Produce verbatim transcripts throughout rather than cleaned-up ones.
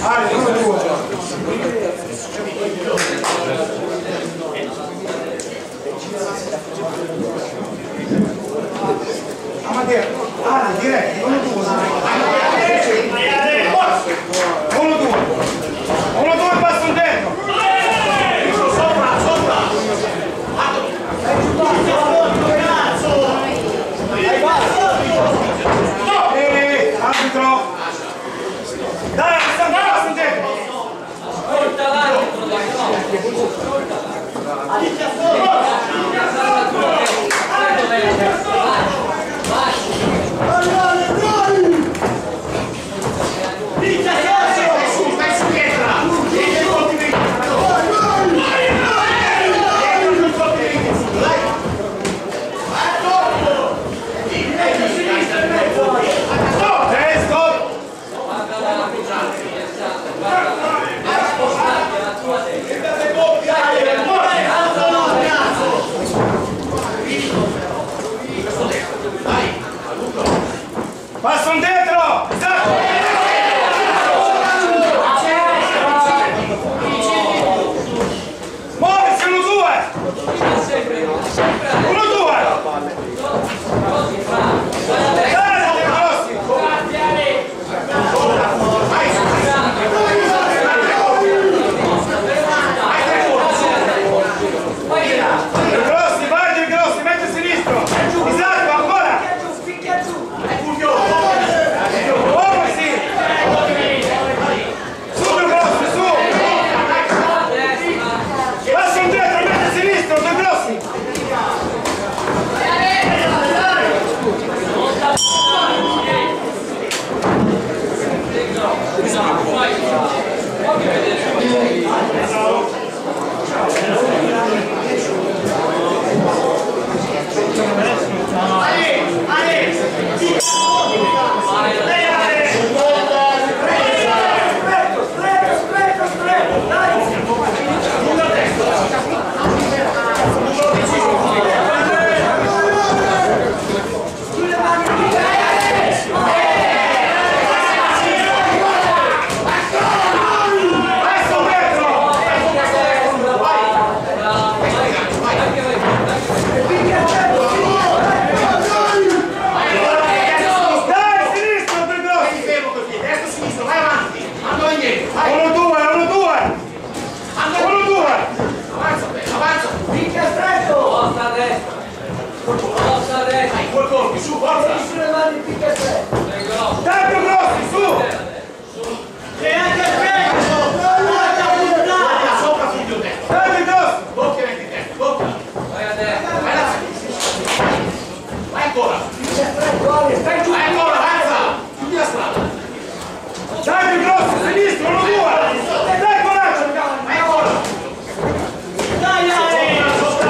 Amadeo, ah, direi, uno due, uno due, uno due, passa un dentro. Sopra, sopra. Eeeh, arbitro. Dai, Alessandro, passa un dentro. Porta l'arbitro, dai, Passa un dentro! Esatto! Muoversi, uno due! Uno due! Dai, Rossi! Grossi, vai Del Grossi, metti a sinistro! Esatto, ancora! Muoversi! Su Del Grossi, su! Passa un dentro, metti a sinistro, Del Grossi!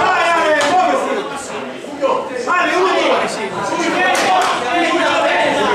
Dai,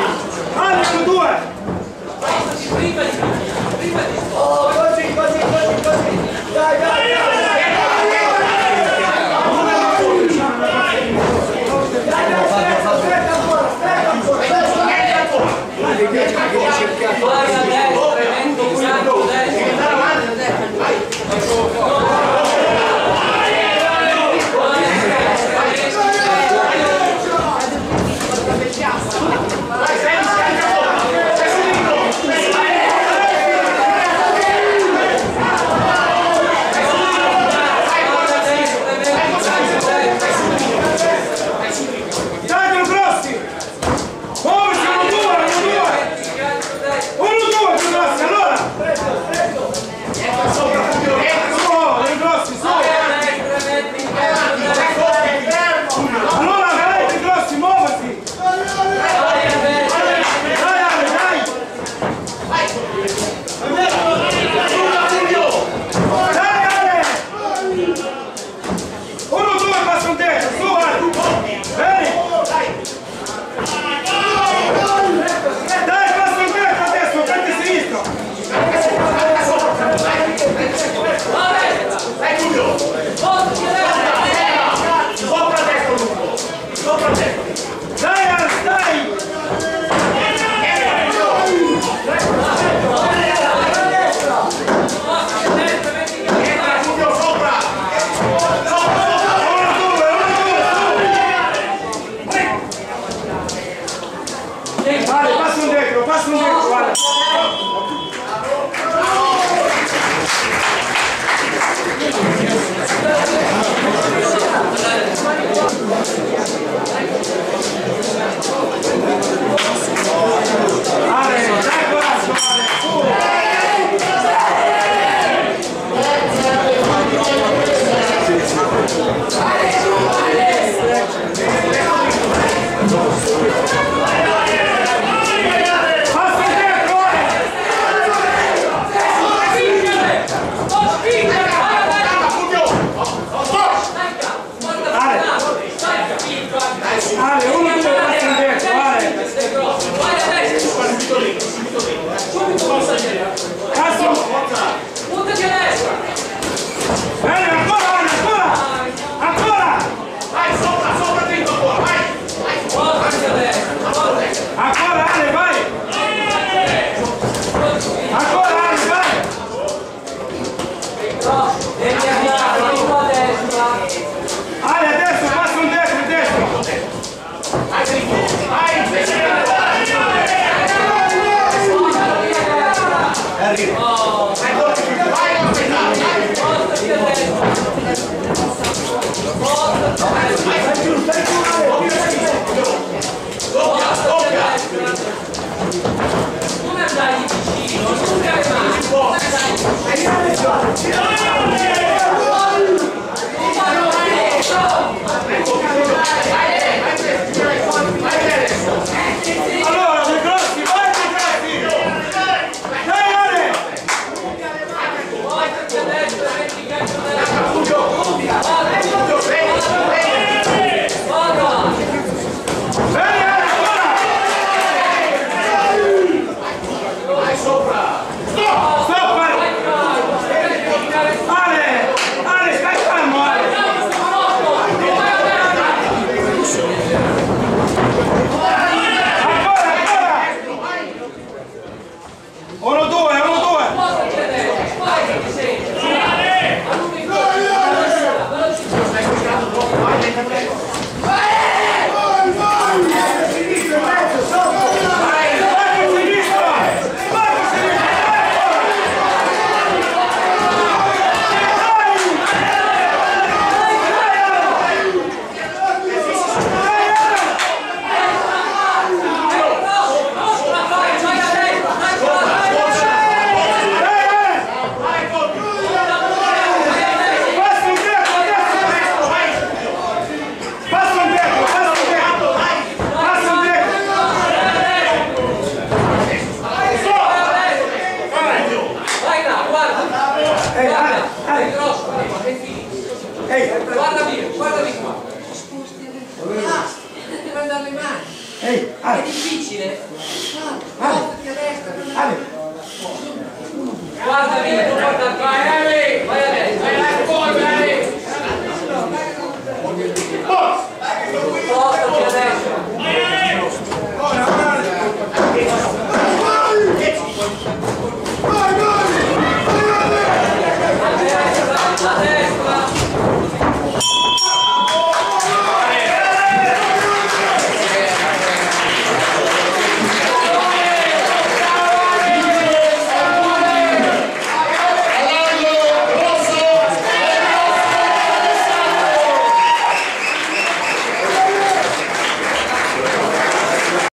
Oh, spostati a destra. Spostati a destra. Non andai vicino, non andai mai. Non Allora, De Grossi, vai De Grossi! Dai, Ale! spostati a destra, metti il calcio della guarda via, guarda di qua. Devi andare le mani. Ehi, Ale. È difficile. Ale. Spostati a destra. Ale. Guarda via, non guarda qua.